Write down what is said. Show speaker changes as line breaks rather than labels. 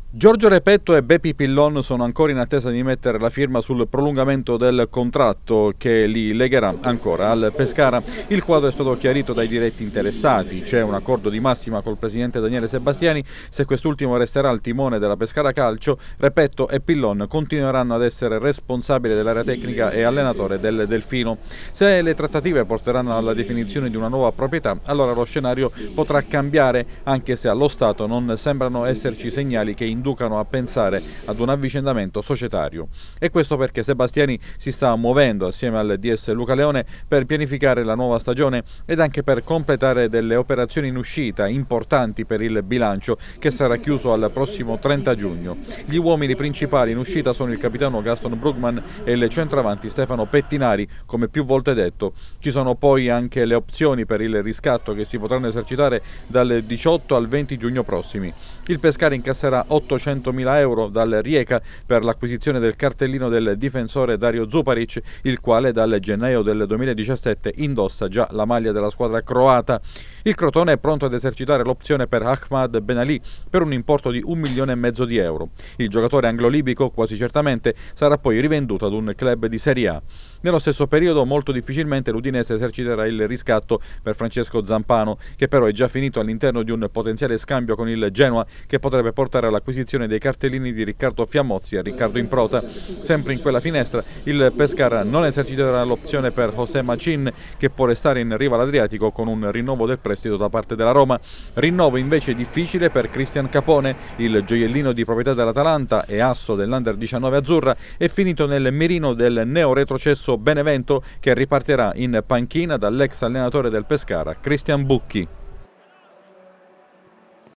Giorgio Repetto e Bepi Pillon sono ancora in attesa di mettere la firma sul prolungamento del contratto che li legherà ancora al Pescara. Il quadro è stato chiarito dai diretti interessati, c'è un accordo di massima col presidente Daniele Sebastiani. Se quest'ultimo resterà al timone della Pescara Calcio, Repetto e Pillon continueranno ad essere responsabili dell'area tecnica e allenatore del Delfino. Se le trattative porteranno alla definizione di una nuova proprietà, allora lo scenario potrà cambiare, anche se allo stato non sembrano esserci segnali che inducano a pensare ad un avvicendamento societario. E questo perché Sebastiani si sta muovendo assieme al DS Luca Leone per pianificare la nuova stagione ed anche per completare delle operazioni in uscita importanti per il bilancio che sarà chiuso al prossimo 30 giugno. Gli uomini principali in uscita sono il capitano Gaston Brugman e il centravanti Stefano Pettinari, come più volte detto. Ci sono poi anche le opzioni per il riscatto che si potranno esercitare dal 18 al 20 giugno prossimi. Il Pescara incasserà 800.000 euro dal Rijeka per l'acquisizione del cartellino del difensore Dario Zuparic, il quale dal gennaio del 2017 indossa già la maglia della squadra croata. Il Crotone è pronto ad esercitare l'opzione per Ahmad Ben Ali per un importo di 1,5 milioni di euro. Il giocatore anglo-libico quasi certamente sarà poi rivenduto ad un club di Serie A. Nello stesso periodo molto difficilmente l'Udinese eserciterà il riscatto per Francesco Zampano, che però è già finito all'interno di un potenziale scambio con il Genoa che potrebbe portare all'acquisizione dei cartellini di Riccardo Fiammozzi e Riccardo Improta. Sempre in quella finestra il Pescara non eserciterà l'opzione per José Machin, che può restare in riva all'Adriatico con un rinnovo del prestito da parte della Roma. Rinnovo invece difficile per Cristian Capone, il gioiellino di proprietà dell'Atalanta e asso dell'Under 19 azzurra, è finito nel mirino del neo-retrocesso Benevento, che ripartirà in panchina dall'ex allenatore del Pescara, Cristian Bucchi.